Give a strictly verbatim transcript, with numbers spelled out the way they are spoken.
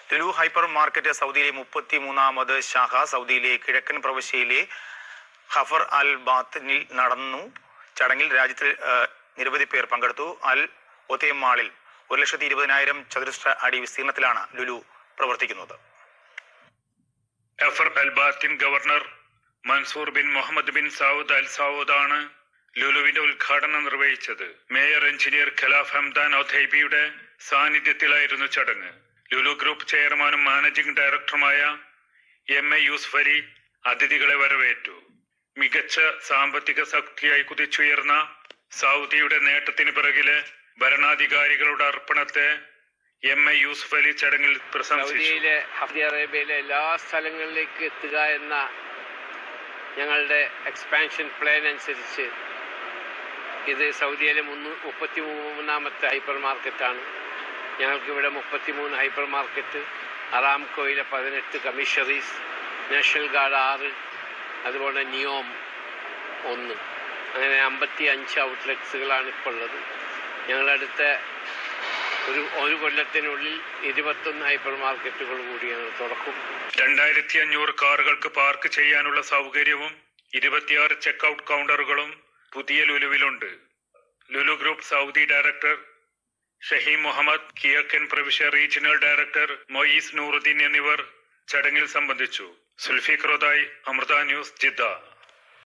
Lulu hyper market സൗദിയിലെ മുപ്പത്തി മൂന്നാമത് ശാഖ സൗദിയിലെ കിഴക്കൻ പ്രവിശ്യയിലെ ഖഫർ അൽ ബാത്തിനിൽ നടന്നു. ചടങ്ങിൽ രാജ്യത്തിൽ നിരവധി പേർ പങ്കെടുത്തു. അൽ ഒതേം മാളിൽ ഒരു ലക്ഷത്തി ഇരുപതിനായിരം ചതുരശ്ര അടി വിസ്തീർണത്തിലാണ് ലുലു പ്രവർത്തിക്കുന്നത്. Hafar Al Batin governor Mansour bin Muhammad bin Saud Al സൗദാണ് ലുലുവിന്റെ ഉദ്ഘാടനം നിർവഹിച്ചത്. മേയർ എഞ്ചിനീയർ ഖലാഫ് ഹംദാൻ ഒഥൈബിയുടെ സാന്നിധ്യത്തിലായിരുന്നു ചടങ്ങ്. ലുലു ഗ്രൂപ്പ് ചെയർമാനും മാനേജിംഗ് ഡയറക്ടറുമായ എം എ യൂസുഫ് അലി അതിഥികളെ വരവേറ്റു. മികച്ച സാമ്പത്തിക ശക്തിയായി കുതിച്ചുയർന്ന സൗദിയുടെ നേട്ടത്തിന് പിറകിലെ ഭരണാധികാരികളുടെ അർപ്പണത്തെ എം എ യൂസുഫ് അലി ചടങ്ങിൽ പ്രശംസിച്ചു. സൗദിയിലെ സൗദി അറേബ്യയിലെ എല്ലാ സ്ഥലങ്ങളിലേക്ക് എത്തുക എന്ന ഞങ്ങളുടെ എക്സ്പാൻഷൻ പ്ലാൻ അനുസരിച്ച് ഇത് സൗദിയിലെ മുന്നൂ മുപ്പത്തി മൂന്നാമത്തെ ഹൈപ്പർ മാർക്കറ്റാണ്. ഞങ്ങൾക്കിവിടെ മുപ്പത്തി മൂന്ന് ഹൈപ്പർ മാർക്കറ്റ്, അറാംകോയിലെ പതിനെട്ട് കമ്മീഷറീസ്, നാഷണൽ ഗാർഡ് ആറ്, അതുപോലെ നിയോം ഒന്ന്, അങ്ങനെ അമ്പത്തി അഞ്ച് ഔട്ട്ലെറ്റ്സുകളാണ് ഇപ്പോൾ ഉള്ളത്. ഞങ്ങളടുത്ത ഒരു ഒരു കൊല്ലത്തിനുള്ളിൽ ഇരുപത്തൊന്ന് ഹൈപ്പർ മാർക്കറ്റുകൾ കൂടി ഞങ്ങൾ തുറക്കും. രണ്ടായിരത്തി അഞ്ഞൂറ് കാറുകൾക്ക് പാർക്ക് ചെയ്യാനുള്ള സൗകര്യവും ഇരുപത്തിയാറ് ചെക്ക്ഔട്ട് കൗണ്ടറുകളും പുതിയ ലുലുവിലുണ്ട്. Lulu group Saudi director Shaheem Muhammad, കിഴക്കൻ പ്രവിശ്യ റീജിയണൽ ഡയറക്ടർ മൊയ്സ് നൂറുദ്ദീൻ എന്നിവർ ചടങ്ങിൽ സംബന്ധിച്ചു. സുൽഫിഖ് റോദായി, അമൃത ന്യൂസ്, ജിദ്ദ.